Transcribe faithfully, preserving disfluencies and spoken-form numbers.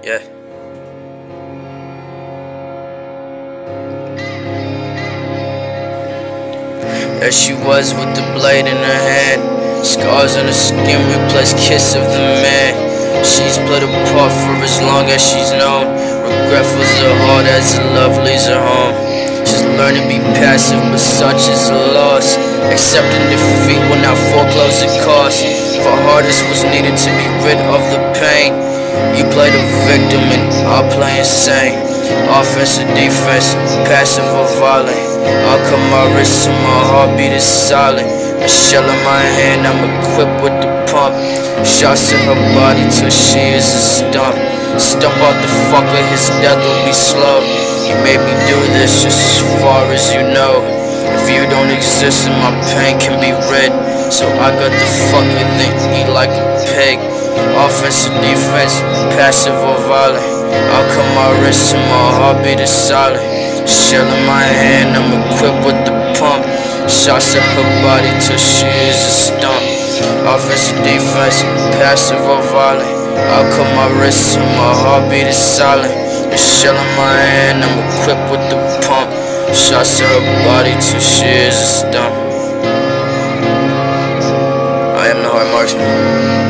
Yeah. There she was with the blade in her hand. Scars on her skin replace kiss of the man. She's played a part for as long as she's known. Regretful as her heart as her love leaves her home. She's learned to be passive, but such is a loss. Accepting defeat will not foreclose the cost. For hardest was needed to be rid of the pain. You play the victim and I'll play insane. Offense or defense, passive or violent. I'll cut my wrist till my heartbeat is silent. A shell in my hand, I'm equipped with the pump. Shots to her body till she is a stump. Stump out the fucker, his death will be slow. You made me do this just as far as you know. If you don't exist then my pain can be rid. So I got the fucker, then eat like a pig. Offense or defense, passive or violent. I'll cut my wrist till my heartbeat is silent. Shell in my hand, I'm equipped with the pump. Shots to her body till she is a stump. Offense or defense, passive or violent. I'll cut my wrist till my heartbeat is silent. Shell in my hand, I'm equipped with the pump. Shots to her body till she is a stump. I am the Heart Marksman.